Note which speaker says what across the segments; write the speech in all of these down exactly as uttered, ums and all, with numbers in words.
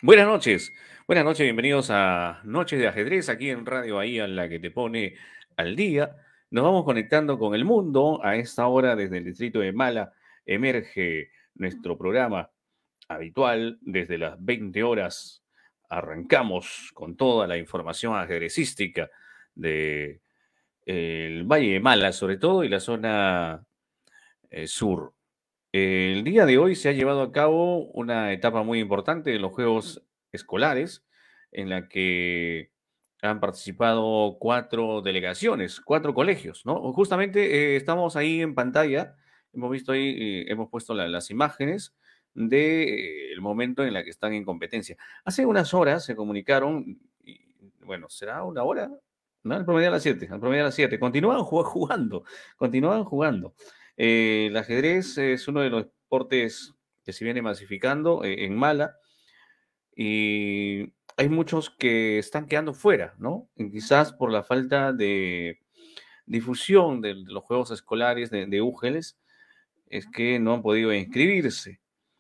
Speaker 1: Buenas noches, buenas noches, bienvenidos a Noches de Ajedrez, aquí en Radio Bahía, la que te pone al día. Nos vamos conectando con el mundo a esta hora desde el distrito de Mala. Emerge nuestro programa habitual desde las veinte horas. Arrancamos con toda la información ajedrecística de el Valle de Mala, sobre todo, y la zona eh, sur. El día de hoy se ha llevado a cabo una etapa muy importante de los Juegos Escolares, en la que han participado cuatro delegaciones, cuatro colegios, ¿no? Justamente eh, estamos ahí en pantalla, hemos visto ahí, eh, hemos puesto la- las imágenes del momento en la que están en competencia. Hace unas horas se comunicaron, y, bueno, ¿será una hora? No, al promedio a las siete, al promedio a las siete. Continúan ju- jugando, continúan jugando. Eh, el ajedrez es uno de los deportes que se viene masificando eh, en Mala y hay muchos que están quedando fuera, ¿no? Y quizás por la falta de difusión de, de los juegos escolares de, de Úgeles es que no han podido inscribirse.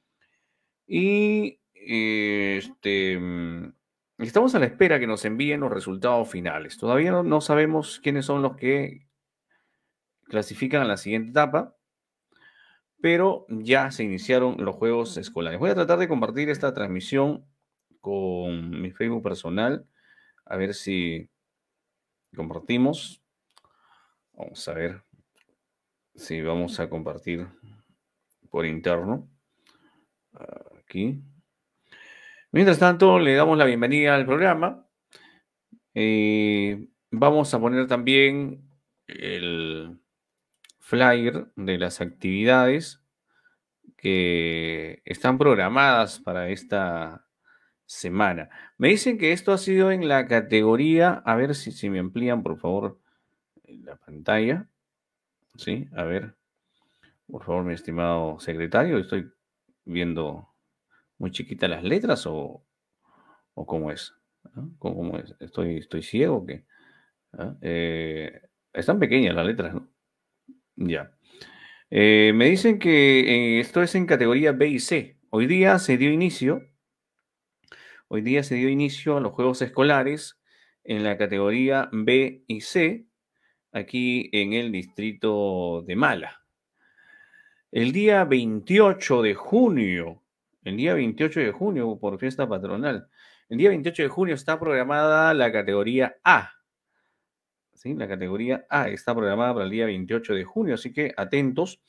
Speaker 1: Y eh, este, mm, estamos a la espera que nos envíen los resultados finales. Todavía no, no sabemos quiénes son los que clasifican a la siguiente etapa, pero ya se iniciaron los juegos escolares. Voy a tratar de compartir esta transmisión con mi Facebook personal, a ver si compartimos. Vamos a ver si vamos a compartir por interno. Aquí. Mientras tanto, le damos la bienvenida al programa. Eh, vamos a poner también el flyer de las actividades que están programadas para esta semana. Me dicen que esto ha sido en la categoría, a ver si, si me amplían, por favor, la pantalla. Sí, a ver, por favor, mi estimado secretario, estoy viendo muy chiquitas las letras o, o cómo es. ¿No? ¿Cómo, cómo es? ¿Estoy, estoy ciego o qué? ¿Ah? Eh, están pequeñas las letras, ¿no? Ya. Eh, me dicen que eh, esto es en categoría B y C. Hoy día se dio inicio Hoy día se dio inicio a los Juegos Escolares en la categoría B y C, aquí en el distrito de Mala. El día veintiocho de junio, el día veintiocho de junio, por fiesta patronal, el día veintiocho de junio está programada la categoría A. ¿Sí? La categoría A está programada para el día veintiocho de junio, así que atentos,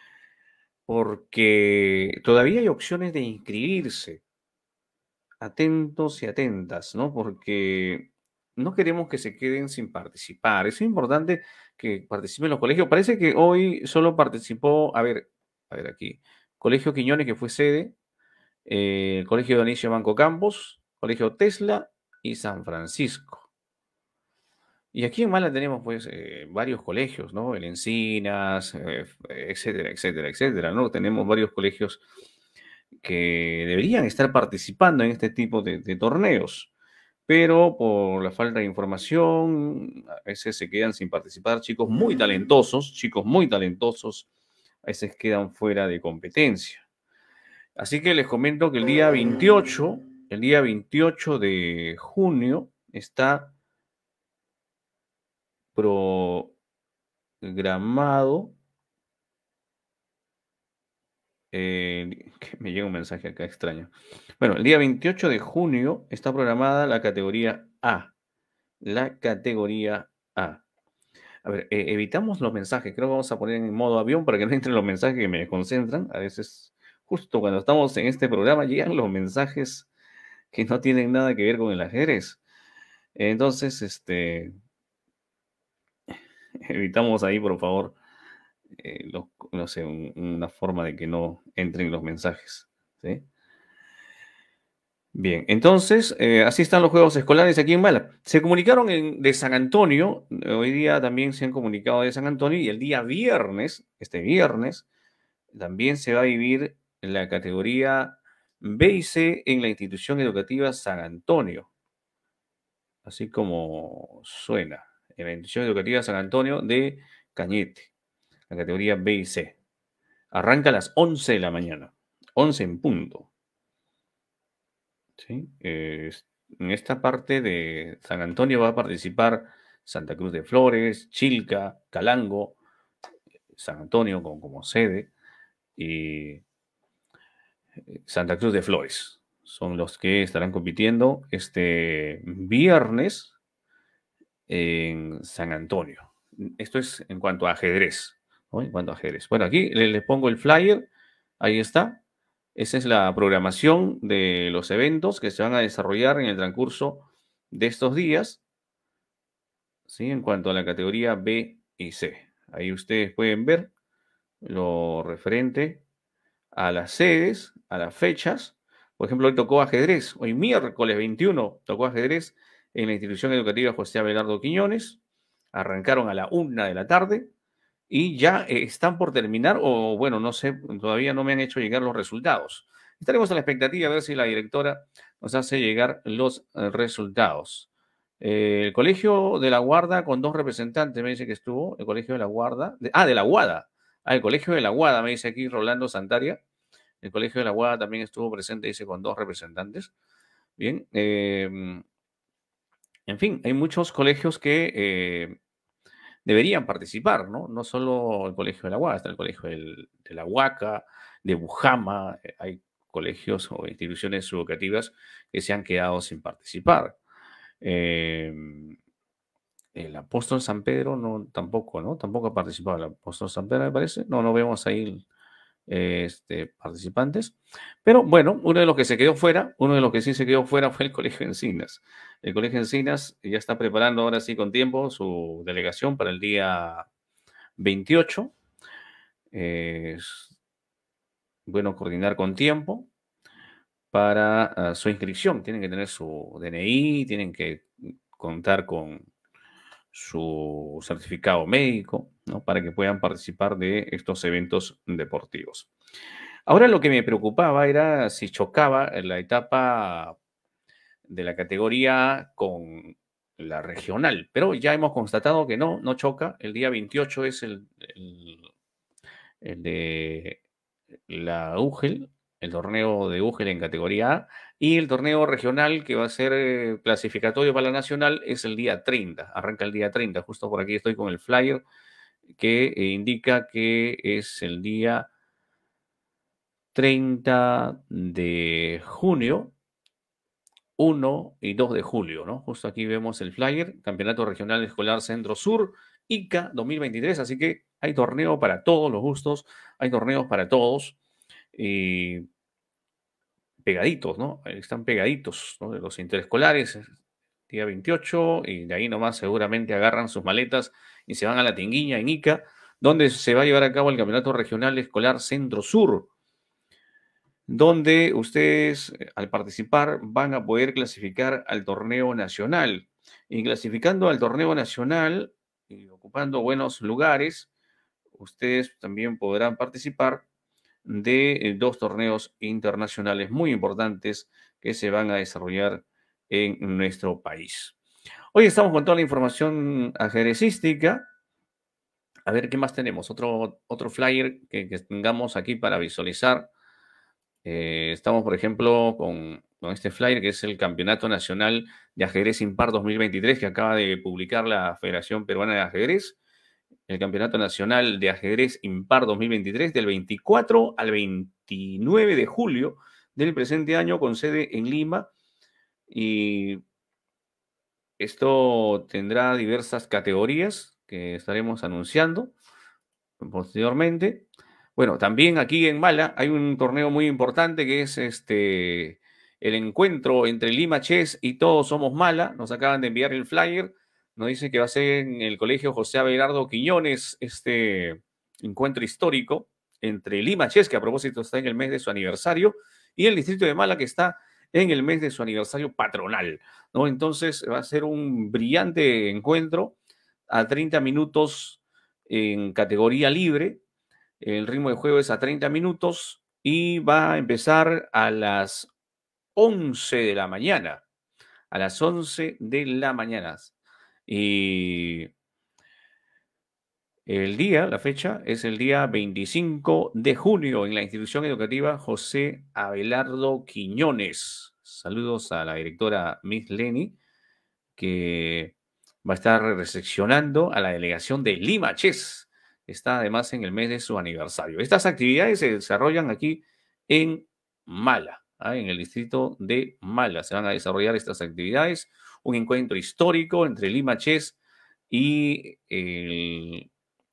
Speaker 1: porque todavía hay opciones de inscribirse. Atentos y atentas, ¿no? Porque no queremos que se queden sin participar. Es importante que participen los colegios. Parece que hoy solo participó, a ver, a ver aquí, Colegio Quiñones, que fue sede, eh, el Colegio Dionisio Banco Campos, Colegio Tesla y San Francisco. Y aquí en Mala tenemos pues eh, varios colegios, ¿no? El Encinas, eh, etcétera, etcétera, etcétera, ¿no? Tenemos varios colegios que deberían estar participando en este tipo de, de torneos, pero por la falta de información, a veces se quedan sin participar chicos muy talentosos, chicos muy talentosos, a veces quedan fuera de competencia. Así que les comento que el día veintiocho, el día veintiocho de junio está programado. Eh, que me llega un mensaje acá extraño. Bueno, el día veintiocho de junio está programada la categoría A. La categoría A. A ver, eh, evitamos los mensajes. Creo que vamos a poner en modo avión para que no entren los mensajes que me desconcentran. A veces, justo cuando estamos en este programa, llegan los mensajes que no tienen nada que ver con el ajedrez. Entonces, este, evitamos ahí, por favor, eh, los- no sé, un- una forma de que no entren los mensajes. ¿Sí? Bien, entonces, eh, así están los juegos escolares aquí en Mala. Se comunicaron en- de San Antonio, eh, hoy día también se han comunicado de San Antonio y el día viernes, este viernes, también se va a vivir la categoría B y C en la institución educativa San Antonio, así como suena, en la institución educativa San Antonio de Cañete, la categoría B y C. Arranca a las once de la mañana, once en punto. ¿sí? Eh, es- en esta parte de San Antonio va a participar Santa Cruz de Flores, Chilca, Calango, San Antonio como, como sede y Santa Cruz de Flores. Son los que estarán compitiendo este viernes en San Antonio. Esto es en cuanto a ajedrez, ¿no? En cuanto a ajedrez. Bueno, aquí le, le pongo el flyer, ahí está. Esa es la programación de los eventos que se van a desarrollar en el transcurso de estos días, ¿sí? En cuanto a la categoría B y C. Ahí ustedes pueden ver lo referente a las sedes, a las fechas. Por ejemplo, hoy tocó ajedrez. Hoy miércoles veintiuno tocó ajedrez en la institución educativa José Abelardo Quiñones. Arrancaron a la una de la tarde y ya eh, están por terminar, o bueno, no sé, todavía no me han hecho llegar los resultados. Estaremos a la expectativa a ver si la directora nos hace llegar los eh, resultados. Eh, el Colegio de la Guarda con dos representantes, me dice que estuvo, el Colegio de la Guarda, de- ah, de la Guada, ah, el Colegio de la Guada, me dice aquí Rolando Santaria, el Colegio de la Guada también estuvo presente, dice, con dos representantes. Bien, eh, en fin, hay muchos colegios que eh, deberían participar, ¿no? No solo el Colegio de la Guada, está el Colegio del- de la Huaca, de Bujama, eh, hay colegios o instituciones educativas que se han quedado sin participar. Eh, el Apóstol San Pedro no, tampoco, ¿no? Tampoco ha participado el Apóstol San Pedro, me parece. No, no vemos ahí eh, este, participantes. Pero bueno, uno de los que se quedó fuera, uno de los que sí se quedó fuera fue el Colegio Encinas. El Colegio Encinas ya está preparando ahora sí con tiempo su delegación para el día veintiocho. Eh, es bueno coordinar con tiempo para uh, su inscripción. Tienen que tener su D N I, tienen que contar con su certificado médico, ¿no? Para que puedan participar de estos eventos deportivos. Ahora lo que me preocupaba era si chocaba en la etapa de la categoría A con la regional, pero ya hemos constatado que no, no choca. El día veintiocho es el, el, el de la UGEL, el torneo de UGEL en categoría A, y el torneo regional que va a ser eh, clasificatorio para la nacional es el día treinta, arranca el día treinta, justo por aquí estoy con el flyer que eh, indica que es el día treinta de junio, uno y dos de julio, ¿no? Justo aquí vemos el flyer, Campeonato Regional Escolar Centro Sur, I C A dos mil veintitrés, así que hay torneo para todos los gustos, hay torneos para todos, y pegaditos, ¿no? Están pegaditos, ¿no? Los interescolares, día veintiocho, y de ahí nomás seguramente agarran sus maletas y se van a la Tinguiña en Ica, donde se va a llevar a cabo el Campeonato Regional Escolar Centro Sur, donde ustedes eh, al participar van a poder clasificar al torneo nacional. Y clasificando al torneo nacional y ocupando buenos lugares, ustedes también podrán participar de eh, dos torneos internacionales muy importantes que se van a desarrollar en nuestro país. Hoy estamos con toda la información ajedrecística. A ver qué más tenemos. Otro, otro flyer que, que tengamos aquí para visualizar. Eh, estamos, por ejemplo, con, con este flyer que es el Campeonato Nacional de Ajedrez Impar dos mil veintitrés que acaba de publicar la Federación Peruana de Ajedrez. El Campeonato Nacional de Ajedrez Impar dos mil veintitrés del veinticuatro al veintinueve de julio del presente año con sede en Lima. Y esto tendrá diversas categorías que estaremos anunciando posteriormente. Bueno, también aquí en Mala hay un torneo muy importante que es este el encuentro entre Lima Chess y Todos Somos Mala. Nos acaban de enviar el flyer. Nos dice que va a ser en el Colegio José Abelardo Quiñones este encuentro histórico entre Lima Chess, que a propósito está en el mes de su aniversario, y el distrito de Mala, que está en el mes de su aniversario patronal, ¿no? Entonces va a ser un brillante encuentro a treinta minutos en categoría libre. El ritmo de juego es a treinta minutos y va a empezar a las once de la mañana. A las once de la mañana. Y el día, la fecha, es el día veinticinco de junio en la institución educativa José Abelardo Quiñones. Saludos a la directora Miss Lenny, que va a estar recepcionando a la delegación de Lima Chess. Está además en el mes de su aniversario. Estas actividades se desarrollan aquí en Mala, ¿ah? En el distrito de Mala. Se van a desarrollar estas actividades. Un encuentro histórico entre Lima Chess y el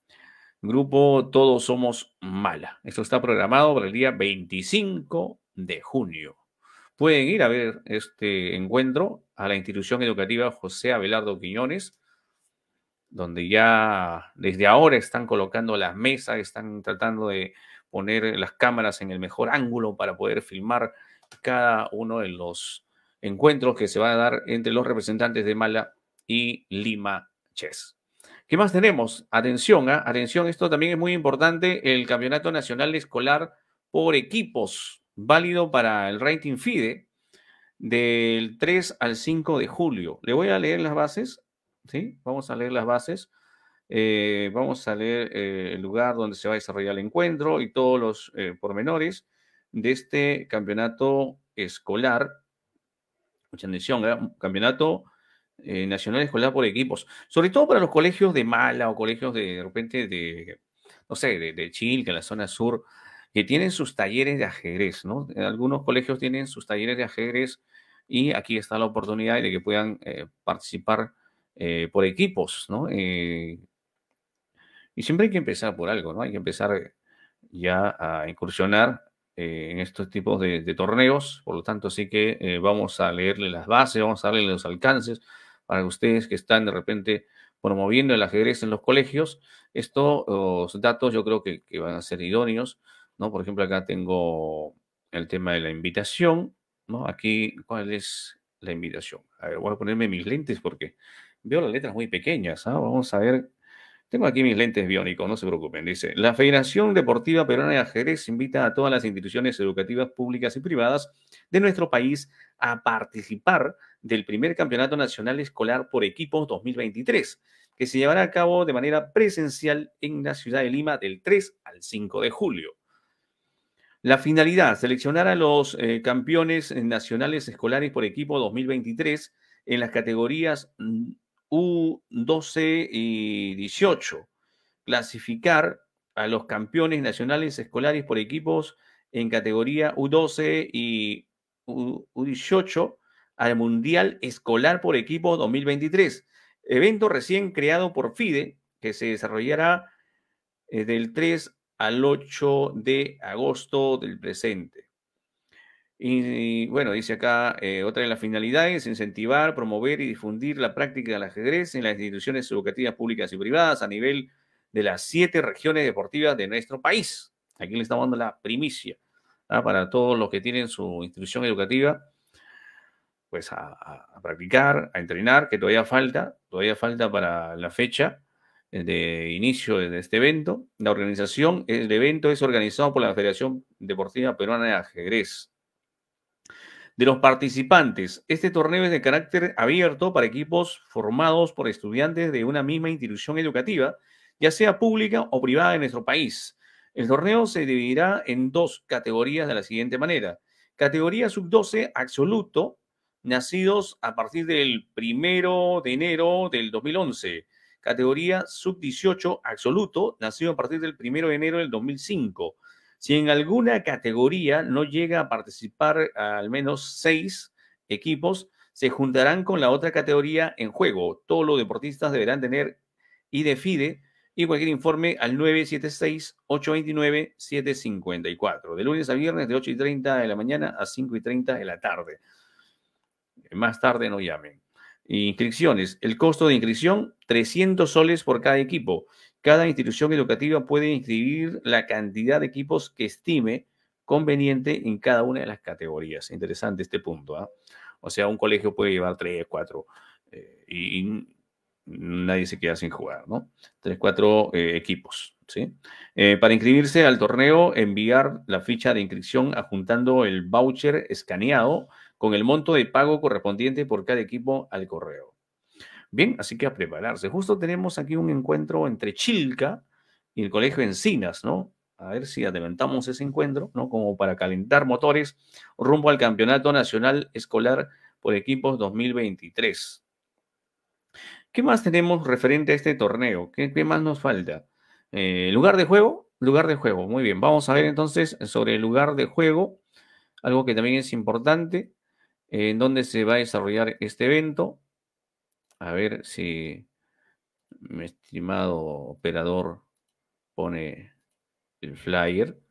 Speaker 1: grupo Todos Somos Mala. Esto está programado para el día veinticinco de junio. Pueden ir a ver este encuentro a la institución educativa José Abelardo Quiñones, donde ya desde ahora están colocando las mesas, están tratando de poner las cámaras en el mejor ángulo para poder filmar cada uno de los encuentros que se van a dar entre los representantes de Mala y Lima Chess. ¿Qué más tenemos? Atención, ¿eh? Atención, esto también es muy importante, el Campeonato Nacional Escolar por equipos, válido para el rating FIDE, del tres al cinco de julio. Le voy a leer las bases, ¿sí? Vamos a leer las bases. Eh, vamos a leer eh, el lugar donde se va a desarrollar el encuentro y todos los eh, pormenores de este campeonato escolar. Mucha atención, ¿eh? Campeonato eh, Nacional Escolar por equipos. Sobre todo para los colegios de Mala o colegios de, de repente de, no sé, de, de Chilca, en la zona sur, que tienen sus talleres de ajedrez, ¿no? Algunos colegios tienen sus talleres de ajedrez y aquí está la oportunidad de que puedan eh, participar eh, por equipos, ¿no? Eh, y siempre hay que empezar por algo, ¿no? Hay que empezar ya a incursionar eh, en estos tipos de, de torneos, por lo tanto, sí que eh, vamos a leerle las bases, vamos a darle los alcances para ustedes que están de repente promoviendo el ajedrez en los colegios. Estos datos yo creo que, que van a ser idóneos, ¿no? Por ejemplo, acá tengo el tema de la invitación, ¿no? Aquí, ¿cuál es la invitación? A ver, voy a ponerme mis lentes porque veo las letras muy pequeñas, ¿ah? Vamos a ver. Tengo aquí mis lentes biónicos, no se preocupen. Dice, la Federación Deportiva Peruana de Ajedrez invita a todas las instituciones educativas públicas y privadas de nuestro país a participar del primer Campeonato Nacional Escolar por Equipos dos mil veintitrés, que se llevará a cabo de manera presencial en la ciudad de Lima del tres al cinco de julio. La finalidad, seleccionar a los eh, campeones nacionales escolares por equipo dos mil veintitrés en las categorías U doce y dieciocho. Clasificar a los campeones nacionales escolares por equipos en categoría U doce y U dieciocho al Mundial Escolar por Equipo dos mil veintitrés. Evento recién creado por FIDE que se desarrollará eh, del tres al ocho de agosto del presente. Y, y bueno, dice acá, eh, otra de las finalidades, incentivar, promover y difundir la práctica del ajedrez en las instituciones educativas públicas y privadas a nivel de las siete regiones deportivas de nuestro país. Aquí le estamos dando la primicia, ¿ah? Para todos los que tienen su institución educativa, pues a, a, a practicar, a entrenar, que todavía falta, todavía falta para la fecha de inicio de este evento. La organización, el evento es organizado por la Federación Deportiva Peruana de Ajedrez. De los participantes, este torneo es de carácter abierto para equipos formados por estudiantes de una misma institución educativa, ya sea pública o privada en nuestro país. El torneo se dividirá en dos categorías de la siguiente manera. Categoría sub doce absoluto, nacidos a partir del primero de enero del dos mil once. Categoría sub dieciocho absoluto, nacido a partir del primero de enero del dos mil cinco. Si en alguna categoría no llega a participar al menos seis equipos, se juntarán con la otra categoría en juego. Todos los deportistas deberán tener I D FIDE y cualquier informe al nueve siete seis, ocho dos nueve, siete cinco cuatro, de lunes a viernes de ocho y treinta de la mañana a cinco y treinta de la tarde. Más tarde no llamen. Inscripciones. El costo de inscripción, trescientos soles por cada equipo. Cada institución educativa puede inscribir la cantidad de equipos que estime conveniente en cada una de las categorías. Interesante este punto, ¿eh? O sea, un colegio puede llevar tres, cuatro, eh, y, y nadie se queda sin jugar, ¿no? Tres, cuatro eh, equipos, ¿sí? Eh, para inscribirse al torneo, enviar la ficha de inscripción adjuntando el voucher escaneado con el monto de pago correspondiente por cada equipo al correo. Bien, así que a prepararse. Justo tenemos aquí un encuentro entre Chilca y el Colegio Encinas, ¿no? A ver si adelantamos ese encuentro, ¿no? Como para calentar motores rumbo al Campeonato Nacional Escolar por Equipos dos mil veintitrés. ¿Qué más tenemos referente a este torneo? ¿Qué, qué más nos falta? Eh, ¿lugar de juego? Lugar de juego. Muy bien. Vamos a ver entonces sobre el lugar de juego. Algo que también es importante. Eh, en dónde se va a desarrollar este evento. A ver si mi estimado operador pone el flyer.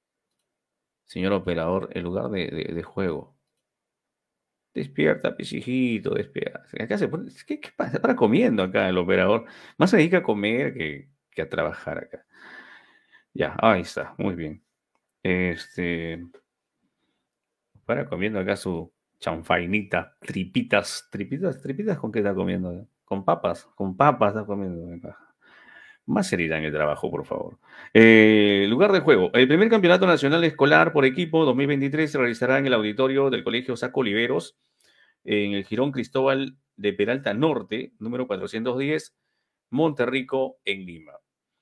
Speaker 1: Señor operador, el lugar de, de- de juego. Despierta, pisijito, despierta. Acá se pone. ¿Qué, qué pasa? Para comiendo acá el operador. Más se dedica a comer que, que a trabajar acá. Ya, ahí está, muy bien. Este, para comiendo acá su chanfainita, tripitas, tripitas, tripitas, ¿con qué está comiendo? Con papas, con papas está comiendo acá. Más seriedad en el trabajo, por favor. Eh, lugar de juego. El primer campeonato nacional escolar por equipo dos mil veintitrés se realizará en el auditorio del Colegio Saco Oliveros, en el Jirón Cristóbal de Peralta Norte, número cuatrocientos diez, Monterrico, en Lima.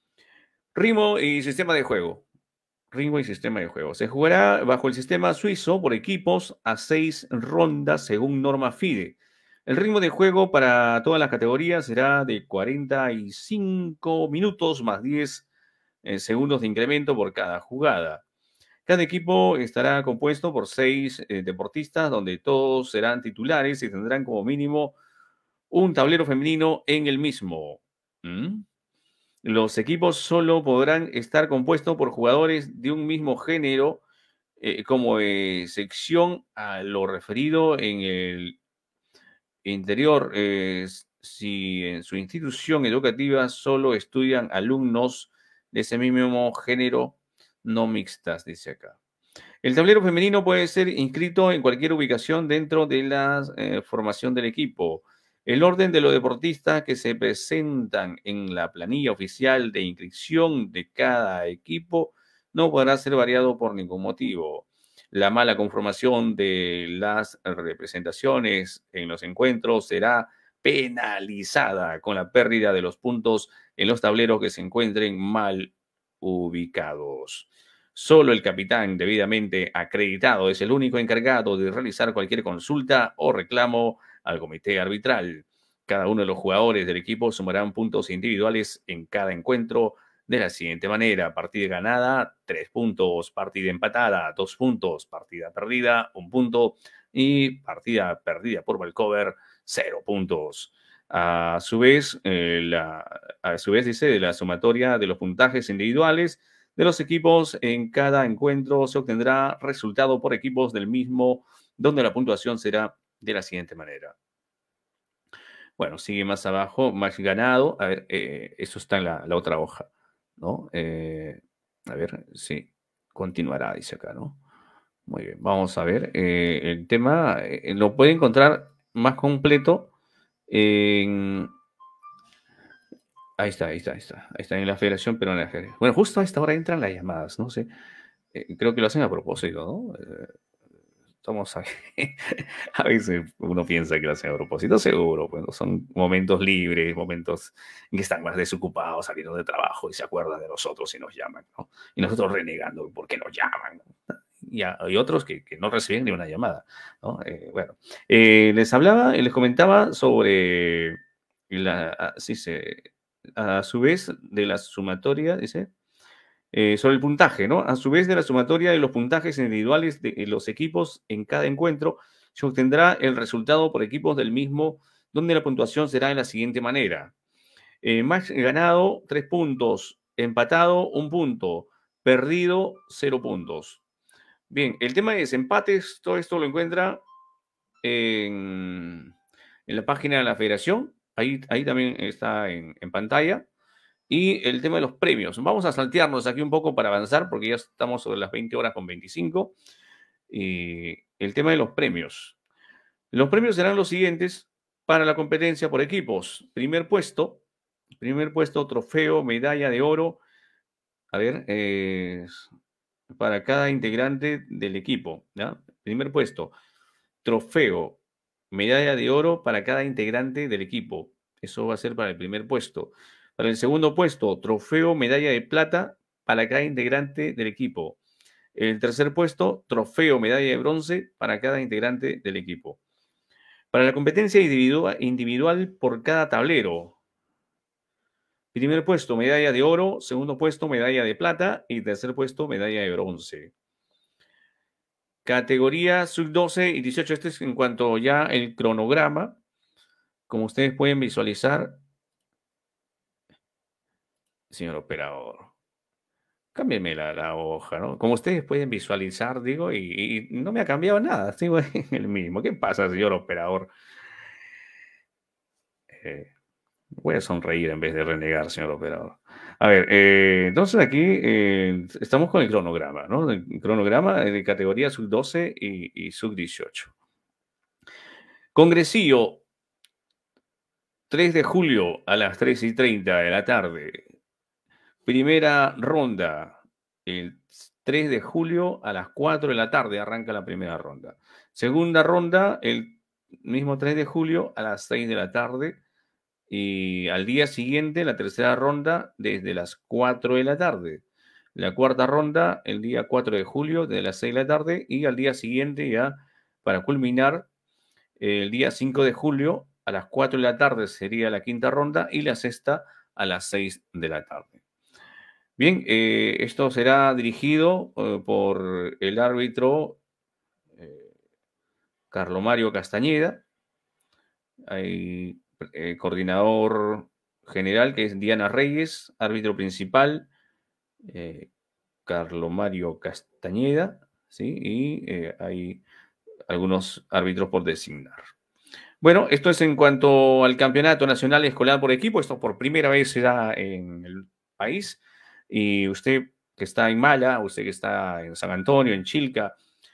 Speaker 1: Ritmo y sistema de juego. Ritmo y sistema de juego. Se jugará bajo el sistema suizo por equipos a seis rondas según norma FIDE. El ritmo de juego para todas las categorías será de cuarenta y cinco minutos más diez eh, segundos de incremento por cada jugada. Cada equipo estará compuesto por seis eh, deportistas, donde todos serán titulares y tendrán como mínimo un tablero femenino en el mismo. ¿Mm? Los equipos solo podrán estar compuestos por jugadores de un mismo género, eh, como eh, sección a lo referido en el interior. Eh, si en su institución educativa solo estudian alumnos de ese mismo género, no mixtas, dice acá. El tablero femenino puede ser inscrito en cualquier ubicación dentro de la eh, formación del equipo. El orden de los deportistas que se presentan en la planilla oficial de inscripción de cada equipo no podrá ser variado por ningún motivo. La mala conformación de las representaciones en los encuentros será penalizada con la pérdida de los puntos en los tableros que se encuentren mal ubicados. Solo el capitán debidamente acreditado es el único encargado de realizar cualquier consulta o reclamo al comité arbitral. Cada uno de los jugadores del equipo sumarán puntos individuales en cada encuentro de la siguiente manera: partida ganada, tres puntos; partida empatada, dos puntos; partida perdida, un punto; y partida perdida por Valcover, cero puntos. A su vez, eh, la, a su vez dice, de la sumatoria de los puntajes individuales de los equipos en cada encuentro se obtendrá resultado por equipos del mismo, donde la puntuación será de la siguiente manera. Bueno, sigue más abajo, más ganado. A ver, eh, eso está en la, la otra hoja, ¿no? Eh, a ver, sí, continuará, dice acá, ¿no? Muy bien, vamos a ver. Eh, el tema eh, lo puede encontrar más completo en... Ahí está, ahí está, ahí está. Ahí está en la Federación Peruana de Ajedrez. Bueno, justo a esta hora entran las llamadas, no sé. Eh, creo que lo hacen a propósito, ¿no? Eh, estamos aquí. A veces uno piensa que lo hacen a propósito, seguro. Bueno, son momentos libres, momentos en que están más desocupados, saliendo de trabajo y se acuerdan de nosotros y nos llaman, ¿no? Y nosotros renegando, ¿por qué nos llaman? Y hay otros que, que no reciben ni una llamada, ¿no? Eh, bueno, eh, les hablaba y les comentaba sobre la, a, sí, se, a su vez de la sumatoria, dice, eh, sobre el puntaje, ¿no? A su vez de la sumatoria de los puntajes individuales de los equipos en cada encuentro, se obtendrá el resultado por equipos del mismo, donde la puntuación será de la siguiente manera. Eh, más ganado, tres puntos; empatado, un punto; perdido, cero puntos. Bien, el tema de desempates, todo esto lo encuentra en, en la página de la Federación. Ahí, ahí también está en, en pantalla. Y el tema de los premios. Vamos a saltearnos aquí un poco para avanzar, porque ya estamos sobre las veinte horas con veinticinco. Y el tema de los premios. Los premios serán los siguientes para la competencia por equipos. Primer puesto, primer puesto, trofeo, medalla de oro. A ver, eh, para cada integrante del equipo, ¿ya? Primer puesto, trofeo, medalla de oro para cada integrante del equipo. Eso va a ser para el primer puesto. Para el segundo puesto, trofeo, medalla de plata para cada integrante del equipo. El tercer puesto, trofeo, medalla de bronce para cada integrante del equipo. Para la competencia individual, individual por cada tablero. Primer puesto, medalla de oro. Segundo puesto, medalla de plata. Y tercer puesto, medalla de bronce. Categoría sub doce y dieciocho. Este es en cuanto ya el cronograma. Como ustedes pueden visualizar. Señor operador, cámbieme la, la hoja, ¿no? Como ustedes pueden visualizar, digo, y, y no me ha cambiado nada. Sigo en el mismo. ¿Qué pasa, señor operador? Eh, Voy a sonreír en vez de renegar, señor operador. A ver, eh, entonces aquí eh, estamos con el cronograma, ¿no? El cronograma de categoría sub doce y, y sub dieciocho. Congresillo, tres de julio a las tres y treinta de la tarde. Primera ronda, el tres de julio a las cuatro de la tarde arranca la primera ronda. Segunda ronda, el mismo tres de julio a las seis de la tarde. Y al día siguiente, la tercera ronda, desde las cuatro de la tarde. La cuarta ronda, el día cuatro de julio, de las seis de la tarde. Y al día siguiente, ya para culminar, el día cinco de julio, a las cuatro de la tarde sería la quinta ronda. Y la sexta a las seis de la tarde. Bien, eh, esto será dirigido eh, por el árbitro eh, Carlo Mario Castañeda. Hay eh, coordinador general, que es Diana Reyes, árbitro principal, eh, Carlo Mario Castañeda, ¿sí? Y eh, hay algunos árbitros por designar. Bueno, esto es en cuanto al Campeonato Nacional Escolar por Equipo. Esto por primera vez se da en el país. Y usted que está en Mala, usted que está en San Antonio, en Chilca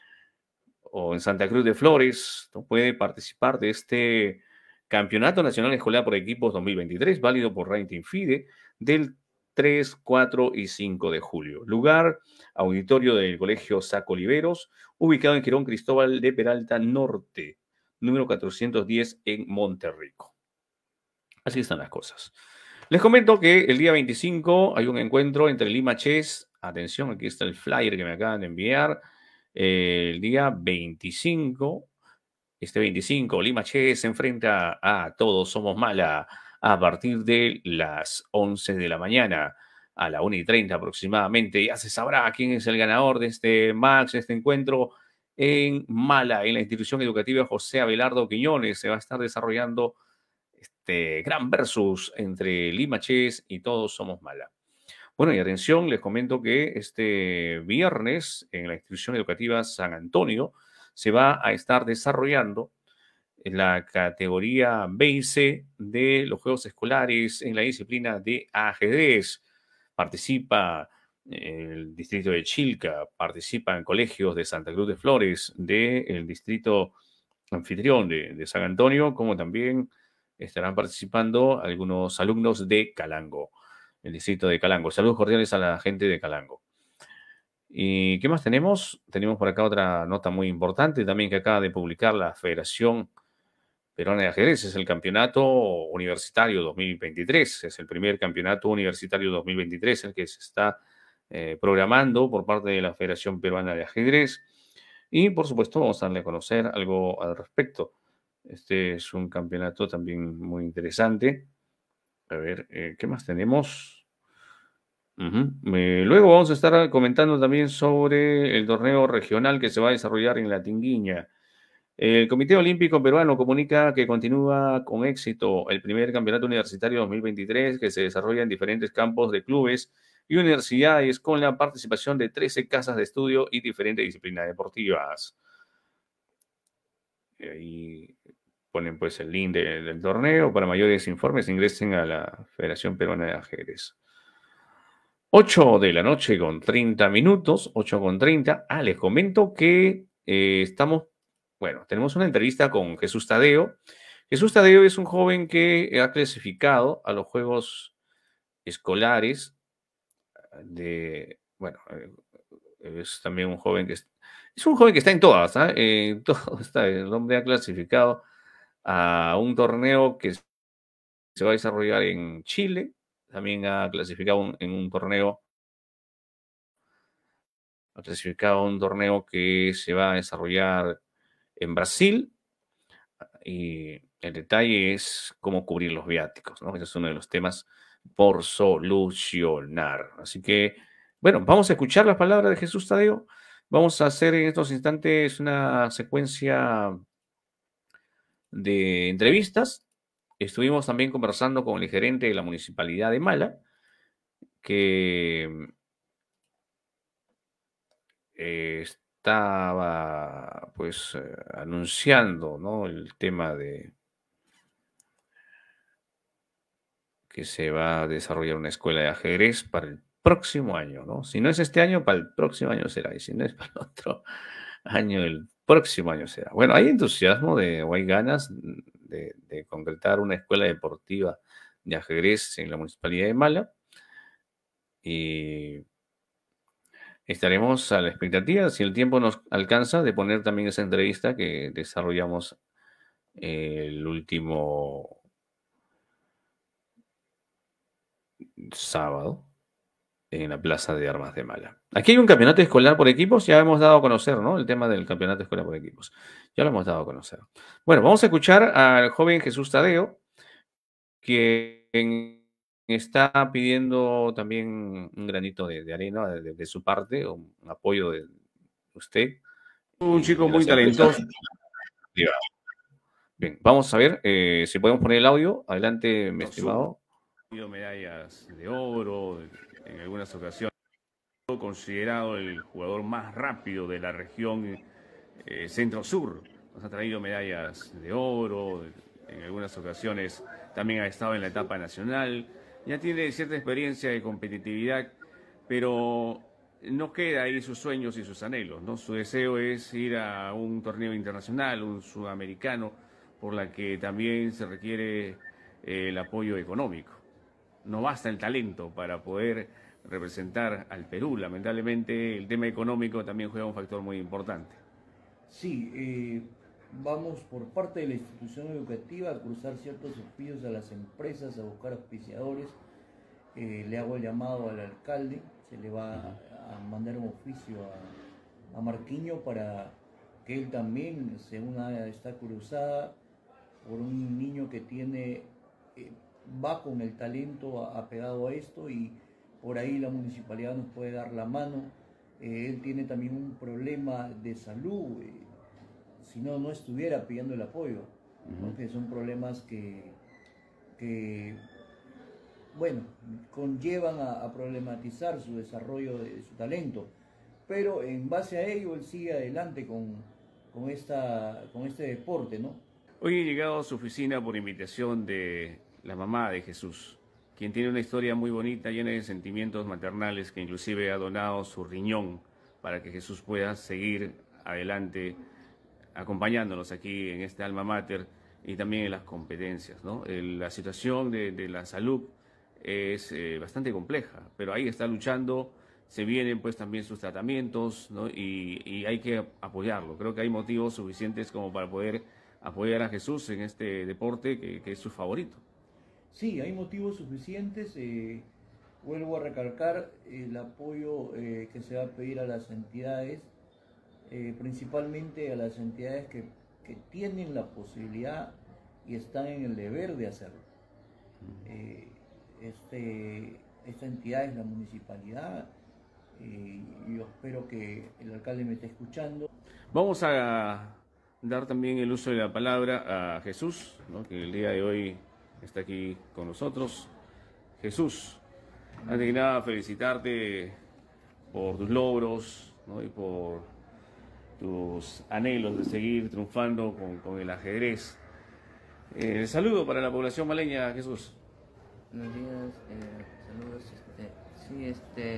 Speaker 1: o en Santa Cruz de Flores, no puede participar de este Campeonato Nacional Escolar por Equipos dos mil veintitrés, válido por Rating FIDE, del tres, cuatro y cinco de julio. Lugar, auditorio del Colegio Saco Oliveros, ubicado en Girón Cristóbal de Peralta Norte, número cuatrocientos diez en Monterrico. Así están las cosas. Les comento que el día veinticinco hay un encuentro entre Lima Chess. Atención, aquí está el flyer que me acaban de enviar. El día veinticinco, este veinticinco, Lima Chess se enfrenta a Todos Somos Mala a partir de las once de la mañana, a la una y treinta aproximadamente. Ya se sabrá quién es el ganador de este match, este encuentro en Mala, en la institución educativa José Abelardo Quiñones. Se va a estar desarrollando este gran versus entre Lima Chess y Todos Somos Mala. Bueno, y atención, les comento que este viernes en la institución educativa San Antonio se va a estar desarrollando la categoría B y C de los Juegos Escolares en la disciplina de ajedrez. Participa el distrito de Chilca, participan colegios de Santa Cruz de Flores, del distrito anfitrión de, de San Antonio, como también estarán participando algunos alumnos de Calango, el distrito de Calango. Saludos cordiales a la gente de Calango. ¿Y qué más tenemos? Tenemos por acá otra nota muy importante también que acaba de publicar la Federación Peruana de Ajedrez. Es el Campeonato Universitario dos mil veintitrés. Es el primer Campeonato Universitario dos mil veintitrés el que se está eh, programando por parte de la Federación Peruana de Ajedrez. Y, por supuesto, vamos a darle a conocer algo al respecto. Este es un campeonato también muy interesante. A ver, eh, ¿qué más tenemos? Uh-huh. Eh, luego vamos a estar comentando también sobre el torneo regional que se va a desarrollar en La Tinguiña. El Comité Olímpico Peruano comunica que continúa con éxito el primer Campeonato Universitario dos mil veintitrés que se desarrolla en diferentes campos de clubes y universidades con la participación de trece casas de estudio y diferentes disciplinas deportivas. Ahí ponen pues el link de, del torneo. Para mayores informes ingresen a la Federación Peruana de Ajedrez. ocho de la noche con treinta minutos, ocho con treinta. Ah, les comento que eh, estamos, bueno, tenemos una entrevista con Jesús Tadeo. Jesús Tadeo es un joven que ha clasificado a los Juegos Escolares de, bueno, eh, es también un joven que es, es un joven que está en todas, ¿eh? Eh, todo está, el hombre ha clasificado a un torneo que se va a desarrollar en Chile, también ha clasificado un, en un torneo clasificado a un torneo que se va a desarrollar en Brasil y el detalle es cómo cubrir los viáticos, ¿no? Ese es uno de los temas por solucionar. Así que, bueno, vamos a escuchar las palabras de Jesús Tadeo. Vamos a hacer en estos instantes una secuencia de entrevistas. Estuvimos también conversando con el gerente de la Municipalidad de Mala, que eh, estaba pues eh, anunciando, ¿no?, el tema de que se va a desarrollar una escuela de ajedrez para el próximo año, ¿no? Si no es este año, para el próximo año será, y si no es para el otro año, el próximo año será. Bueno, hay entusiasmo de, o hay ganas de, de concretar una escuela deportiva de ajedrez en la Municipalidad de Mala, y estaremos a la expectativa, si el tiempo nos alcanza, de poner también esa entrevista que desarrollamos eh, el último sábado en la Plaza de Armas de Mala. Aquí hay un campeonato escolar por equipos, ya hemos dado a conocer, ¿no?, el tema del campeonato escolar por equipos. Ya lo hemos dado a conocer. Bueno, vamos a escuchar al joven Jesús Tadeo, quien está pidiendo también un granito de, de arena de, de su parte, un apoyo de usted. Un chico muy talentoso. Bien, vamos a ver eh, si podemos poner el audio. Adelante, mi estimado. Ha tenido medallas de oro en algunas ocasiones. Considerado el jugador más rápido de la región eh, centro-sur. Nos ha traído medallas de oro en algunas ocasiones. También ha estado en la etapa nacional. Ya tiene cierta experiencia de competitividad, pero no queda ahí sus sueños y sus anhelos, ¿no? Su deseo es ir a un torneo internacional, un sudamericano, por la que también se requiere eh, el apoyo económico. No basta el talento para poder representar al Perú. Lamentablemente el tema económico también juega un factor muy importante.
Speaker 2: Sí, eh, vamos por parte de la institución educativa a cruzar ciertos auspicios a las empresas, a buscar auspiciadores. Eh, le hago el llamado al alcalde, se le va a, a mandar un oficio a, a Marquiño para que él también se una a esta cruzada por un niño que tiene, eh, va con el talento apegado a esto, y por ahí la municipalidad nos puede dar la mano. Eh, él tiene también un problema de salud, eh, si no, no estuviera pidiendo el apoyo, ¿no? Uh-huh. Que son problemas que, que bueno, conllevan a, a problematizar su desarrollo de su talento, pero en base a ello él sigue adelante con, con, esta, con este deporte, ¿no?
Speaker 1: Hoy he llegado a su oficina por invitación de la mamá de Jesús, quien tiene una historia muy bonita, llena de sentimientos maternales, que inclusive ha donado su riñón para que Jesús pueda seguir adelante acompañándonos aquí en este alma mater y también en las competencias, ¿no? El, la situación de, de la salud es eh, bastante compleja, pero ahí está luchando, se vienen pues también sus tratamientos, ¿no? y, y hay que apoyarlo. Creo que hay motivos suficientes como para poder apoyar a Jesús en este deporte que, que es su favorito.
Speaker 2: Sí, hay motivos suficientes. Eh, vuelvo a recalcar el apoyo eh, que se va a pedir a las entidades, eh, principalmente a las entidades que, que tienen la posibilidad y están en el deber de hacerlo. Eh, este, esta entidad es la municipalidad, eh, y yo espero que el alcalde me esté escuchando.
Speaker 1: Vamos a dar también el uso de la palabra a Jesús, ¿no?, que el día de hoy está aquí con nosotros. Jesús, antes que nada felicitarte por tus logros, ¿no?, y por tus anhelos de seguir triunfando con, con el ajedrez. Eh, el saludo para la población maleña, Jesús.
Speaker 3: Buenos días, eh, saludos. Este, sí, este,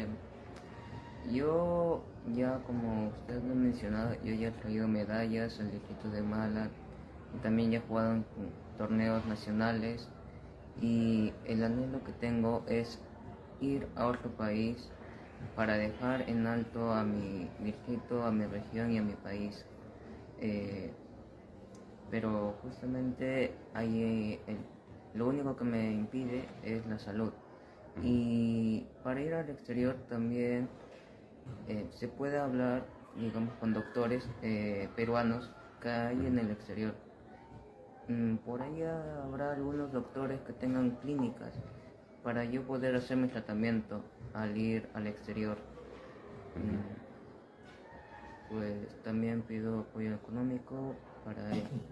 Speaker 3: yo ya como usted lo ha mencionado, yo ya he traído medallas al distrito de Mala, y también ya he jugado en torneos nacionales, y el anhelo que tengo es ir a otro país para dejar en alto a mi distrito, a mi región y a mi país. Eh, pero justamente hay el, lo único que me impide es la salud. Y para ir al exterior también eh, se puede hablar, digamos, con doctores eh, peruanos que hay en el exterior. Mm, por ahí habrá algunos doctores que tengan clínicas para yo poder hacer mi tratamiento al ir al exterior. Mm, pues también pido apoyo económico para,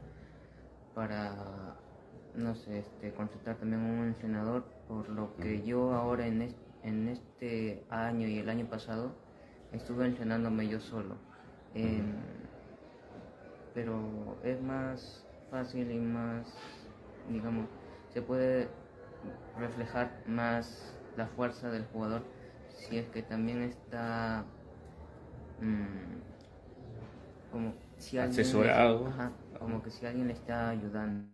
Speaker 3: para no sé, este, contratar también un entrenador, por lo que yo ahora en este, en este año y el año pasado estuve entrenándome yo solo. Em, pero es más fácil y más, digamos, se puede reflejar más la fuerza del jugador si es que también está mmm, como si alguien
Speaker 1: asesorado.
Speaker 3: le, ajá, como que si alguien le está ayudando.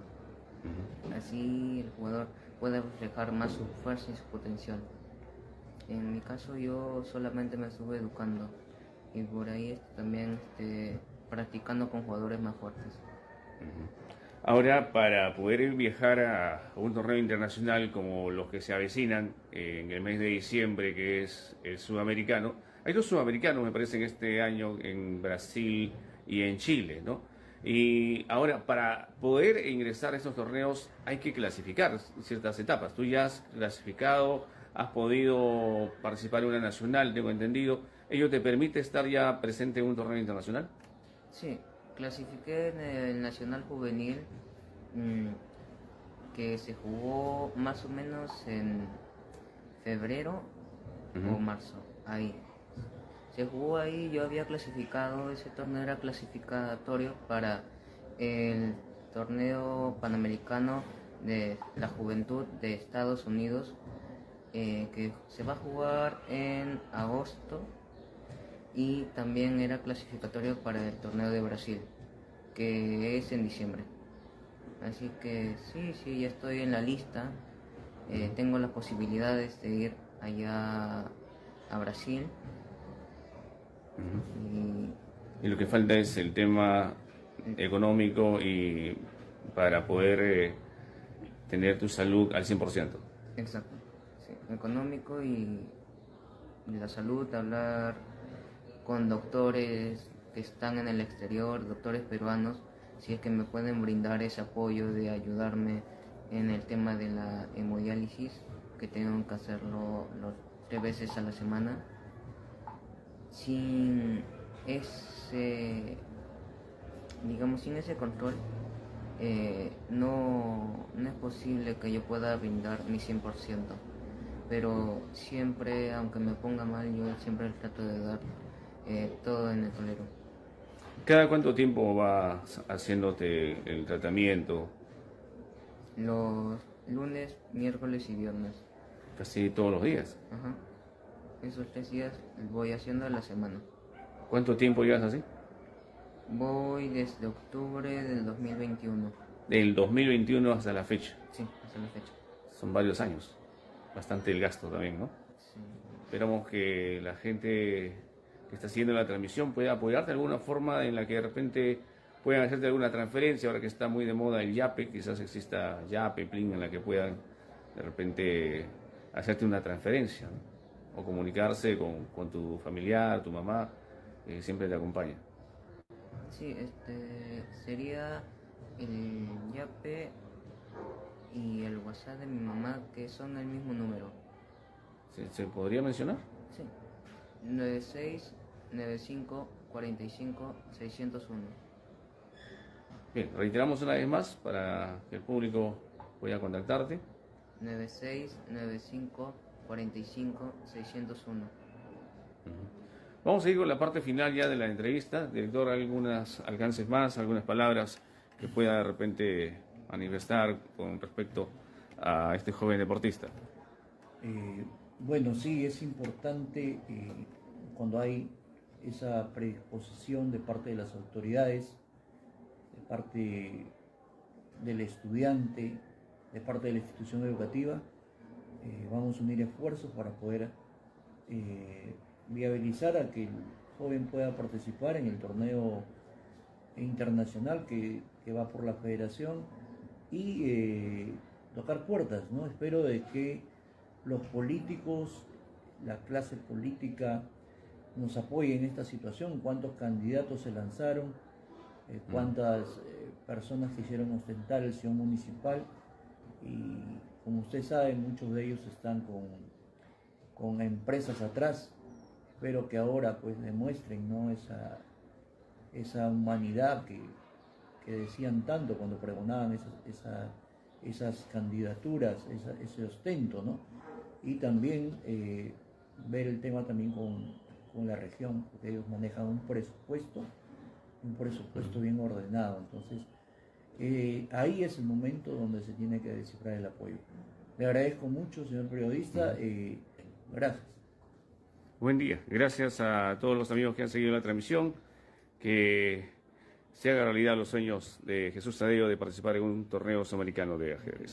Speaker 3: Así el jugador puede reflejar más su fuerza y su potencial. En mi caso yo solamente me estuve educando y por ahí este, también este, practicando con jugadores más fuertes.
Speaker 1: Ahora, para poder viajar a un torneo internacional como los que se avecinan en el mes de diciembre, que es el sudamericano, hay dos sudamericanos, me parece, en este año en Brasil y en Chile, ¿no? Y ahora, para poder ingresar a estos torneos hay que clasificar ciertas etapas. Tú ya has clasificado, has podido participar en una nacional, tengo entendido. ¿Ello te permite estar ya presente en un torneo internacional?
Speaker 3: Sí, clasifiqué en el Nacional Juvenil mmm, que se jugó más o menos en febrero uh-huh. o marzo, ahí. Se jugó ahí, yo había clasificado, ese torneo era clasificatorio para el torneo panamericano de la juventud de Estados Unidos, eh, que se va a jugar en agosto, y también era clasificatorio para el torneo de Brasil, que es en diciembre. Así que sí, sí, ya estoy en la lista, eh, tengo las posibilidades de ir allá a Brasil.
Speaker 1: Y, y lo que falta es el tema económico y para poder eh, tener tu salud al cien por ciento.
Speaker 3: Exacto, sí, económico y, y la salud, hablar con doctores que están en el exterior, doctores peruanos, si es que me pueden brindar ese apoyo de ayudarme en el tema de la hemodiálisis, que tengo que hacerlo los, tres veces a la semana. Sin ese, digamos, sin ese control, eh, no, no es posible que yo pueda brindar mi cien por ciento. Pero siempre, aunque me ponga mal, yo siempre trato de dar eh, todo en el tolero.
Speaker 1: ¿Cada cuánto tiempo vas haciéndote el tratamiento?
Speaker 3: Los lunes, miércoles y viernes.
Speaker 1: Casi todos los días.
Speaker 3: Ajá. Esos tres días voy haciendo a la semana.
Speaker 1: ¿Cuánto tiempo llevas así?
Speaker 3: Voy desde octubre del dos mil veintiuno.
Speaker 1: Del dos mil veintiuno hasta la fecha.
Speaker 3: Sí, hasta la fecha.
Speaker 1: Son varios años. Bastante el gasto también, ¿no?
Speaker 3: Sí.
Speaker 1: Esperamos que la gente que está siguiendo la transmisión pueda apoyarte de alguna forma en la que de repente puedan hacerte alguna transferencia. Ahora que está muy de moda el Yape, quizás exista Yape, Plin, en la que puedan de repente hacerte una transferencia, ¿no? O comunicarse con, con tu familiar, tu mamá, que siempre te acompaña.
Speaker 3: Sí, este sería el Yape y el WhatsApp de mi mamá, que son el mismo número.
Speaker 1: ¿Se, se podría mencionar?
Speaker 3: Sí, nueve seis nueve cinco cuatro cinco seis cero uno.
Speaker 1: Bien, reiteramos una vez más para que el público pueda contactarte.
Speaker 3: nueve seis nueve cinco cuatro cinco seis cero uno.
Speaker 1: Uh-huh. Vamos a ir con la parte final ya de la entrevista. Director, algunos alcances más, algunas palabras que pueda de repente manifestar con respecto a este joven deportista.
Speaker 2: Eh, bueno, sí, es importante eh, cuando hay esa predisposición de parte de las autoridades, de parte del estudiante, de parte de la institución educativa, eh, vamos a unir esfuerzos para poder eh, viabilizar a que el joven pueda participar en el torneo internacional que, que va por la federación y eh, tocar puertas, ¿no? Espero de que los políticos, la clase política nos apoye en esta situación, cuántos candidatos se lanzaron, eh, cuántas eh, personas quisieron ostentar el sillón municipal, y como usted sabe, muchos de ellos están con, con empresas atrás. Espero que ahora pues demuestren, ¿no?, esa, esa humanidad que, que decían tanto cuando pregonaban esas, esa, esas candidaturas, esa, ese ostento, ¿no? Y también eh, ver el tema también con, con la región, porque ellos manejan un presupuesto, un presupuesto bien ordenado. Entonces, eh, ahí es el momento donde se tiene que descifrar el apoyo. Le agradezco mucho, señor periodista. Eh, gracias.
Speaker 1: Buen día. Gracias a todos los amigos que han seguido la transmisión. Que se haga realidad los sueños de Jesús Tadeo de participar en un torneo sudamericano de ajedrez.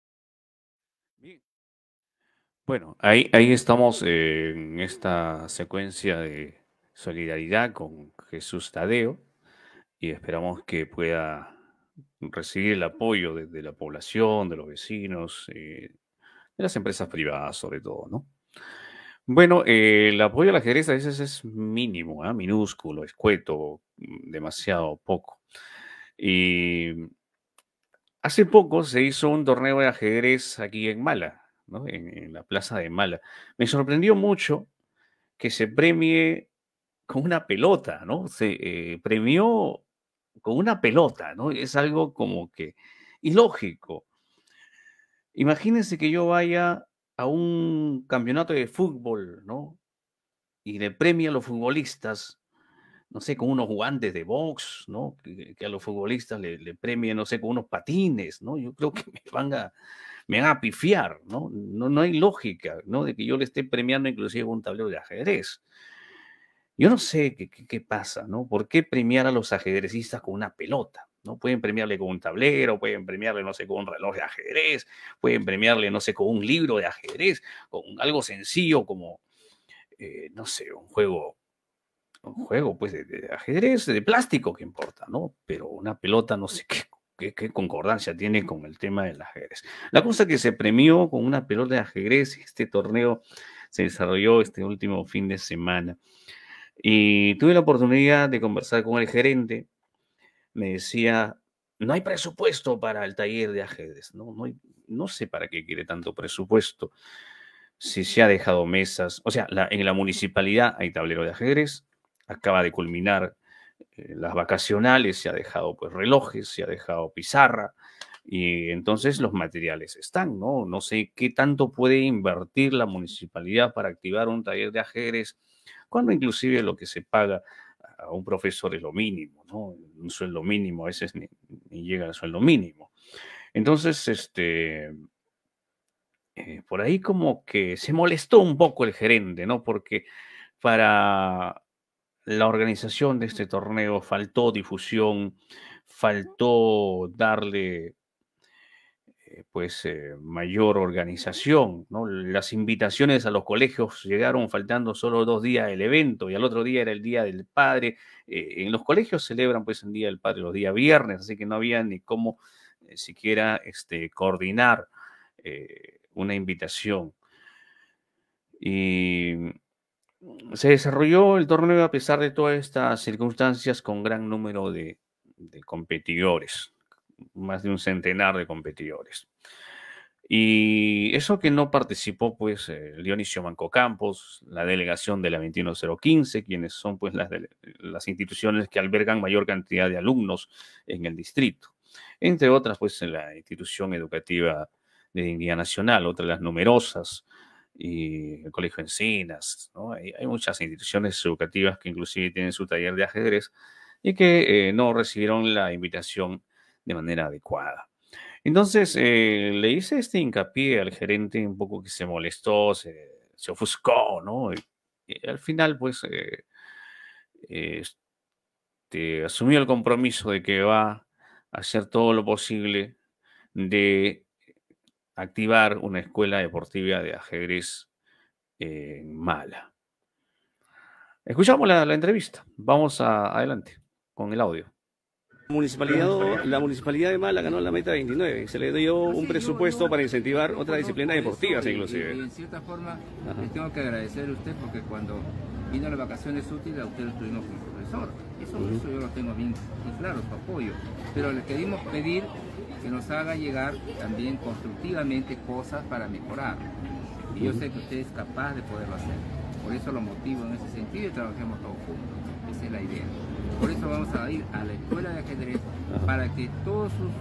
Speaker 1: Bien. Bueno, ahí, ahí estamos eh, en esta secuencia de solidaridad con Jesús Tadeo y esperamos que pueda recibir el apoyo de, de la población, de los vecinos, eh, de las empresas privadas sobre todo, ¿no? Bueno, eh, el apoyo al ajedrez a veces es mínimo, ¿eh? Minúsculo, escueto, demasiado poco. Y hace poco se hizo un torneo de ajedrez aquí en Mala, ¿no? En, en la plaza de Mala. Me sorprendió mucho que se premie con una pelota, ¿no? Se eh, premió con una pelota, ¿no? Es algo como que ilógico. Imagínense que yo vaya a un campeonato de fútbol, ¿no? Y le premia a los futbolistas, no sé, con unos guantes de box, ¿no? Que, que a los futbolistas le, le premien, no sé, con unos patines, ¿no? Yo creo que me van a, me van a pifiar, ¿no? No, no hay lógica, ¿no? De que yo le esté premiando inclusive con un tablero de ajedrez. Yo no sé qué, qué, qué pasa, ¿no? ¿Por qué premiar a los ajedrecistas con una pelota? ¿No? Pueden premiarle con un tablero, pueden premiarle, no sé, con un reloj de ajedrez, pueden premiarle, no sé, con un libro de ajedrez, con algo sencillo como, eh, no sé, un juego, un juego, pues, de, de ajedrez, de plástico, que importa, ¿no? Pero una pelota, no sé qué, qué, qué concordancia tiene con el tema del ajedrez. La cosa que se premió con una pelota de ajedrez, este torneo se desarrolló este último fin de semana. Y tuve la oportunidad de conversar con el gerente. Me decía, no hay presupuesto para el taller de ajedrez, ¿no? No, hay, no sé para qué quiere tanto presupuesto. Si se ha dejado mesas, o sea, la, en la municipalidad hay tablero de ajedrez, acaba de culminar eh, las vacacionales, se ha dejado pues relojes, se ha dejado pizarra, y entonces los materiales están, ¿no? No sé qué tanto puede invertir la municipalidad para activar un taller de ajedrez, cuando inclusive lo que se paga a un profesor es lo mínimo, ¿no? Un sueldo mínimo, a veces ni, ni llega al sueldo mínimo. Entonces, este, eh, por ahí como que se molestó un poco el gerente, ¿no? Porque para la organización de este torneo faltó difusión, faltó darle pues eh, mayor organización, ¿no? Las invitaciones a los colegios llegaron faltando solo dos días del evento y al otro día era el Día del Padre. Eh, en los colegios celebran pues el Día del Padre los días viernes, así que no había ni cómo eh, siquiera este, coordinar eh, una invitación. Y se desarrolló el torneo a pesar de todas estas circunstancias con gran número de, de competidores, más de un centenar de competidores. Y eso que no participó, pues, eh, Dionisio Manco Campos, la delegación de la veintiuno cero quince, quienes son, pues, las, de, las instituciones que albergan mayor cantidad de alumnos en el distrito. Entre otras, pues, la institución educativa de dignidad nacional, otra de las numerosas, y el Colegio Encinas, ¿no? Hay, hay muchas instituciones educativas que inclusive tienen su taller de ajedrez y que eh, no recibieron la invitación de manera adecuada. Entonces, eh, le hice este hincapié al gerente un poco que se molestó, se, se ofuscó, ¿no? Y, y al final, pues, eh, eh, este, asumió el compromiso de que va a hacer todo lo posible de activar una escuela deportiva de ajedrez en Mala. Escuchamos la, la entrevista. Vamos a, adelante con el audio.
Speaker 4: La municipalidad, la municipalidad de Mala ganó la meta veintinueve. Se le dio un presupuesto para incentivar otras disciplinas deportivas, inclusive.
Speaker 5: Y en cierta forma, les tengo que agradecer a usted porque cuando vino a las vacaciones útiles, a usted lo tuvimos como profesor. Eso, uh-huh. eso yo lo tengo bien, bien claro, su apoyo. Pero le queremos pedir que nos haga llegar también constructivamente cosas para mejorar. Y yo sé que usted es capaz de poderlo hacer. Por eso lo motivo en ese sentido y trabajemos todos juntos. Esa es la idea. Por eso vamos a ir a la escuela de ajedrez para que todos sus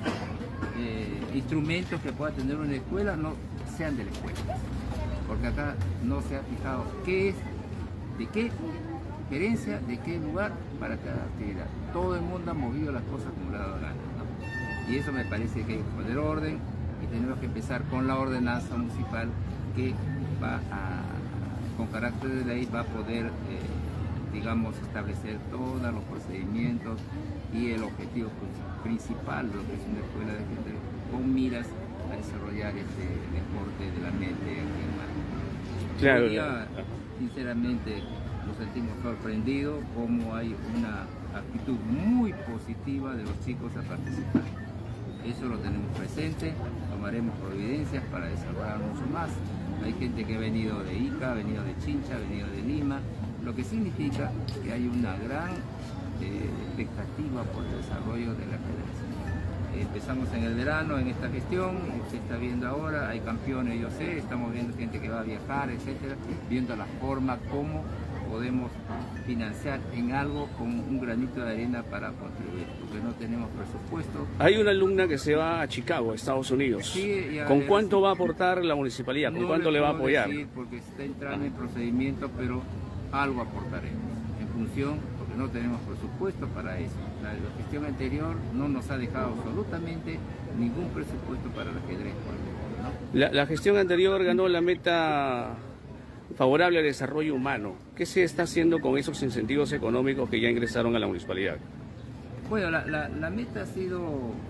Speaker 5: eh, instrumentos que pueda tener una escuela no sean de la escuela. Porque acá no se ha fijado qué es, de qué gerencia, de qué lugar para cada actividad. Todo el mundo ha movido las cosas como le ha dado la gana, ¿no? Y eso me parece que hay que poner orden y tenemos que empezar con la ordenanza municipal que va a, con carácter de ley, va a poder, eh, digamos, establecer todos los procedimientos y el objetivo principal de lo que es una escuela de ajedrez con miras a desarrollar este deporte de la mente aquí en Mala.
Speaker 4: Claro.
Speaker 5: Hoy día, sinceramente, nos sentimos sorprendidos como hay una actitud muy positiva de los chicos a participar. Eso lo tenemos presente, tomaremos providencias para desarrollar mucho más. Hay gente que ha venido de Ica, ha venido de Chincha, ha venido de Lima, lo que significa que hay una gran eh, expectativa por el desarrollo del ajedrez. Eh, empezamos en el verano en esta gestión, usted está viendo ahora, hay campeones, yo sé, estamos viendo gente que va a viajar, etcétera, viendo la forma como podemos financiar en algo con un granito de arena para contribuir, porque no tenemos presupuesto.
Speaker 4: Hay una alumna que se va a Chicago, Estados Unidos.
Speaker 5: Sí, ya,
Speaker 4: ¿Con
Speaker 5: ya,
Speaker 4: cuánto
Speaker 5: sí.
Speaker 4: va a aportar la municipalidad? ¿Con
Speaker 5: No
Speaker 4: cuánto le va a
Speaker 5: puedo
Speaker 4: apoyar?
Speaker 5: decir porque está entrando en procedimiento, pero algo aportaremos en función, porque no tenemos presupuesto para eso. La, la gestión anterior no nos ha dejado absolutamente ningún presupuesto para el ajedrez, por ejemplo, ¿no?
Speaker 4: La, la gestión anterior ganó la meta favorable al desarrollo humano. ¿Qué se está haciendo con esos incentivos económicos que ya ingresaron a la municipalidad?
Speaker 5: Bueno, la, la, la meta ha sido,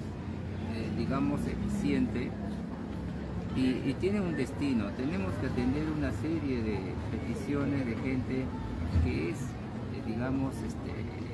Speaker 5: eh, digamos, eficiente y, y tiene un destino. Tenemos que atender una serie de peticiones de gente que es, eh, digamos, este,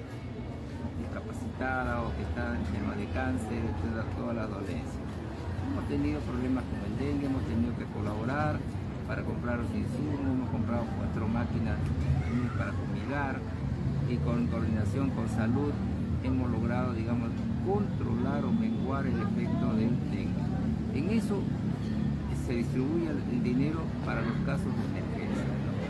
Speaker 5: discapacitada o que está enferma de cáncer, toda, toda la dolencia. Hemos tenido problemas con el dengue, hemos tenido que colaborar para comprar los insumos, hemos comprado cuatro máquinas para fumigar y con coordinación con salud hemos logrado, digamos, controlar o menguar el efecto del dengue. En eso se distribuye el dinero para los casos de emergencia,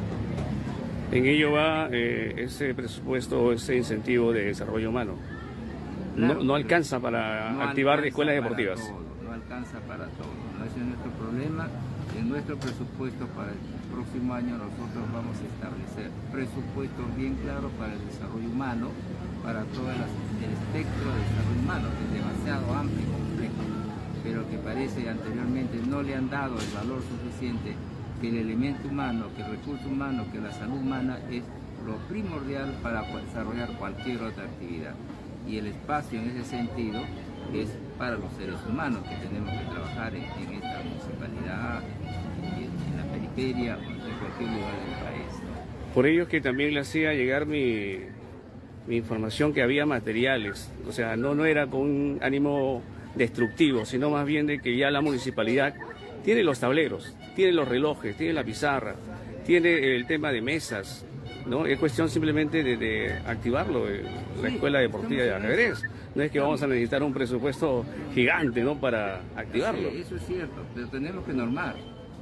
Speaker 5: ¿no?
Speaker 4: En ello va eh, ese presupuesto, ese incentivo de desarrollo humano.
Speaker 5: Claro,
Speaker 4: no, no alcanza para
Speaker 5: no
Speaker 4: activar
Speaker 5: alcanza
Speaker 4: escuelas
Speaker 5: para
Speaker 4: deportivas.
Speaker 5: Todo, no alcanza para todo, no ese es nuestro problema. En nuestro presupuesto para el próximo año nosotros vamos a establecer presupuestos bien claros para el desarrollo humano, para todo el espectro del desarrollo humano, que es demasiado amplio y complejo, pero que parece anteriormente no le han dado el valor suficiente, que el elemento humano, que el recurso humano, que la salud humana es lo primordial para desarrollar cualquier otra actividad. Y el espacio en ese sentido es para los seres humanos que tenemos que trabajar en, en esta municipalidad, en, en la periferia o en cualquier lugar del país, ¿no?
Speaker 4: Por ello es que también le hacía llegar mi, mi información que había materiales, o sea, no, no era con un ánimo destructivo, sino más bien de que ya la municipalidad tiene los tableros, tiene los relojes, tiene la pizarra, tiene el tema de mesas, ¿no? Es cuestión simplemente de, de activarlo, eh, la
Speaker 5: Sí,
Speaker 4: escuela deportiva de
Speaker 5: estamos en
Speaker 4: ajedrez.
Speaker 5: eso.
Speaker 4: No es que vamos a necesitar un presupuesto gigante, ¿no?, para activarlo.
Speaker 5: Sí, eso es cierto, pero tenemos que normar.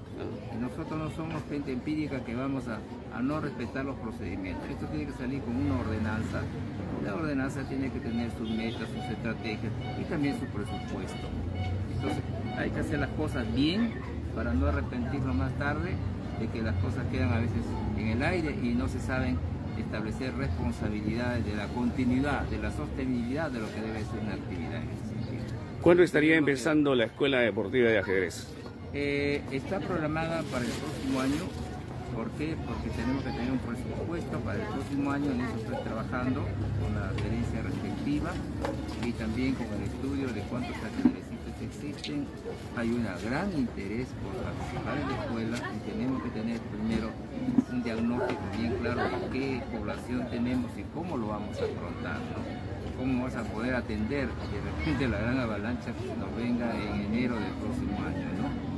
Speaker 5: Y nosotros no somos gente empírica que vamos a, a no respetar los procedimientos. Esto tiene que salir con una ordenanza. La ordenanza tiene que tener sus metas, sus estrategias y también su presupuesto. Entonces hay que hacer las cosas bien para no arrepentirnos más tarde de que las cosas quedan a veces en el aire y no se saben establecer responsabilidades de la continuidad, de la sostenibilidad de lo que debe ser una actividad en ese sentido.
Speaker 4: ¿Cuándo estaría empezando la escuela deportiva de ajedrez?
Speaker 5: Eh, está programada para el próximo año. ¿Por qué? Porque tenemos que tener un presupuesto para el próximo año. En eso estoy trabajando con la gerencia respectiva y también con el estudio de cuántos ajedrecistas existen. Hay un gran interés por participar en la escuela y tenemos que tener primero un diagnóstico bien claro de qué población tenemos y cómo lo vamos a afrontar, ¿no? Cómo vamos a poder atender de repente la gran avalancha que nos venga en enero del próximo año, ¿no?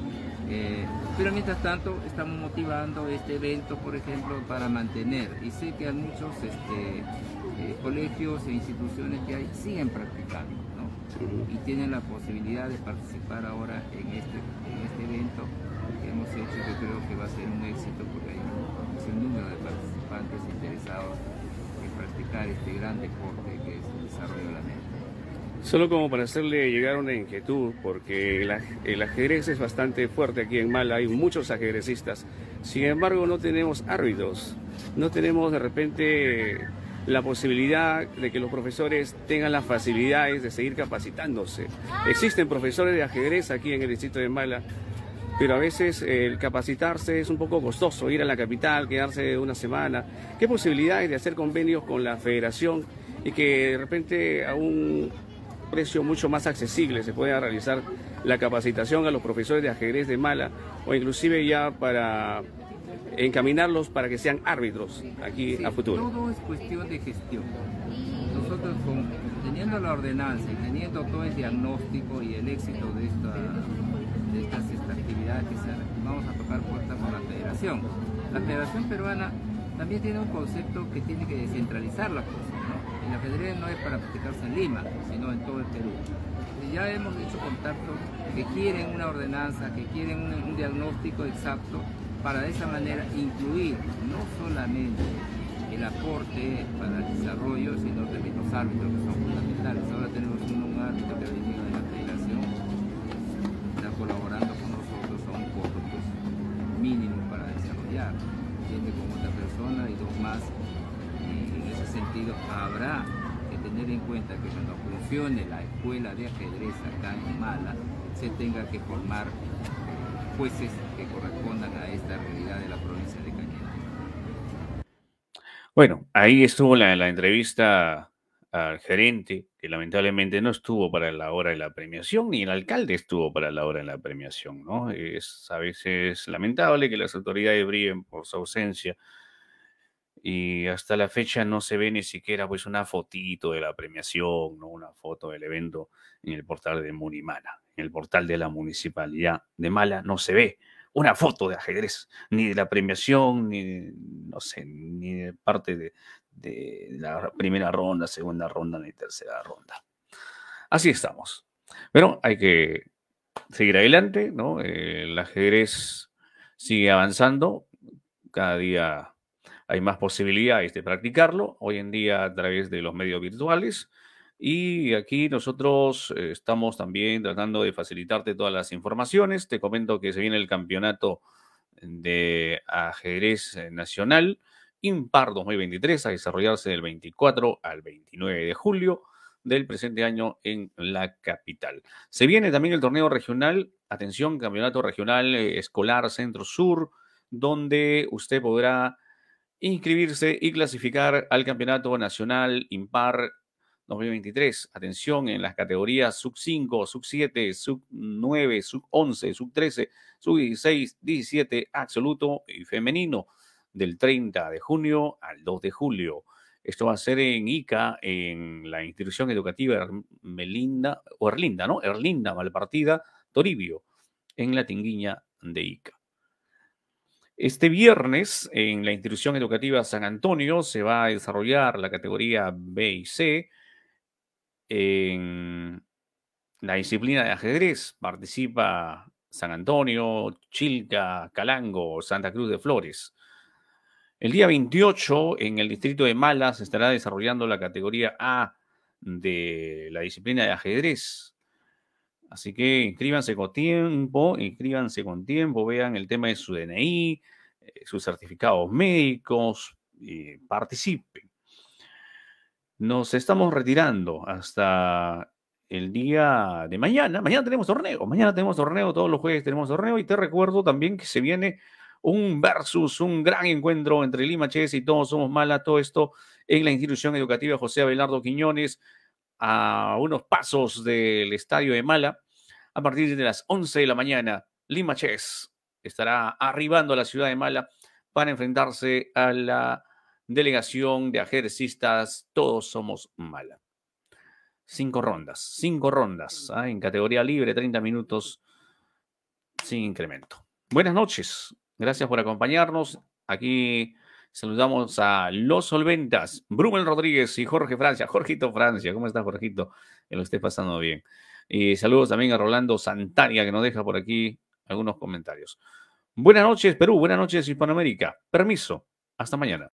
Speaker 5: Eh, pero mientras tanto estamos motivando este evento, por ejemplo, para mantener, y sé que hay muchos este, eh, colegios e instituciones que hay, siguen practicando, ¿no? Uh-huh. Y tienen la posibilidad de participar ahora en este, en este evento que hemos hecho, que creo que va a ser un éxito porque hay un sinnúmero de participantes interesados en practicar este gran deporte que es el desarrollo de la mente.
Speaker 4: Solo como para hacerle llegar una inquietud, porque el, el ajedrez es bastante fuerte aquí en Mala, hay muchos ajedrecistas, sin embargo no tenemos árbitros, no tenemos de repente la posibilidad de que los profesores tengan las facilidades de seguir capacitándose. Existen profesores de ajedrez aquí en el distrito de Mala, pero a veces el capacitarse es un poco costoso, ir a la capital, quedarse una semana. ¿Qué posibilidades de hacer convenios con la federación y que de repente a un precio mucho más accesible se pueda realizar la capacitación a los profesores de ajedrez de Mala, o inclusive ya para encaminarlos para que sean árbitros aquí
Speaker 5: sí,
Speaker 4: a futuro?
Speaker 5: Todo es cuestión de gestión. Nosotros con, teniendo la ordenanza y teniendo todo el diagnóstico y el éxito de, esta, de estas, estas actividades que se, vamos a tocar puertas con la federación. La Federación Peruana también tiene un concepto que tiene que descentralizar la cosa, ¿no? El ajedrez no es para practicarse en Lima, sino en todo el Perú. Y ya hemos hecho contactos que quieren una ordenanza, que quieren un, un diagnóstico exacto para de esa manera incluir no solamente el aporte para el desarrollo, sino también los árbitros que son fundamentales. Ahora tenemos un, un árbitro que ha venido de la federación, está colaborando con nosotros a un costo pues, mínimo para desarrollar. Tiene con otra persona y dos más. En ese sentido habrá que tener en cuenta que cuando funcione la escuela de ajedrez acá en Mala, se tenga que formar jueces que correspondan a esta realidad de la provincia de Cañete.
Speaker 1: Bueno, ahí estuvo la, la entrevista al gerente, que lamentablemente no estuvo para la hora de la premiación, ni el alcalde estuvo para la hora de la premiación, ¿no? Es a veces lamentable que las autoridades brillen por su ausencia, y hasta la fecha no se ve ni siquiera pues una fotito de la premiación, ¿no? Una foto del evento en el portal de Munimala. En el portal de la Municipalidad de Mala no se ve una foto de ajedrez, ni de la premiación, ni, no sé, ni de parte de, de la primera ronda, segunda ronda, ni tercera ronda. Así estamos. Pero hay que seguir adelante, ¿no? El ajedrez sigue avanzando, cada día hay más posibilidades de practicarlo, hoy en día a través de los medios virtuales, y aquí nosotros eh, estamos también tratando de facilitarte todas las informaciones. Te comento que se viene el campeonato de ajedrez nacional Impar dos mil veintitrés a desarrollarse del veinticuatro al veintinueve de julio del presente año en la capital. Se viene también el torneo regional, atención, campeonato regional eh, escolar Centro-Sur, donde usted podrá inscribirse y clasificar al Campeonato Nacional Impar dos mil veintitrés. Atención, en las categorías sub cinco, sub siete, sub nueve, sub once, sub trece, sub dieciséis, diecisiete, absoluto y femenino, del treinta de junio al dos de julio. Esto va a ser en Ica, en la institución educativa Melinda, o Erlinda, ¿no? Erlinda Malpartida Toribio, en la Tinguiña de Ica. Este viernes, en la institución educativa San Antonio, se va a desarrollar la categoría B y C. En la disciplina de ajedrez participa San Antonio, Chilca, Calango, Santa Cruz de Flores. El día veintiocho, en el distrito de Mala, se estará desarrollando la categoría A de la disciplina de ajedrez. Así que inscríbanse con tiempo, inscríbanse con tiempo, vean el tema de su D N I, eh, sus certificados médicos, y participen. Nos estamos retirando hasta el día de mañana. Mañana tenemos torneo, mañana tenemos torneo, todos los jueves tenemos torneo, y te recuerdo también que se viene un versus, un gran encuentro entre Limaches y Todos Somos Mala, todo esto en la institución educativa José Abelardo Quiñones, a unos pasos del estadio de Mala. A partir de las once de la mañana, Limaches estará arribando a la ciudad de Mala para enfrentarse a la delegación de ajedrecistas Todos Somos Mala. Cinco rondas, cinco rondas, ¿eh? En categoría libre, treinta minutos. sin incremento. Buenas noches. Gracias por acompañarnos. Aquí saludamos a Los Solventas, Brumel Rodríguez y Jorge Francia. Jorgito Francia, ¿cómo está, Jorgito? Que lo esté pasando bien. Y saludos también a Rolando Santania, que nos deja por aquí algunos comentarios. Buenas noches, Perú. Buenas noches, Hispanoamérica. Permiso. Hasta mañana.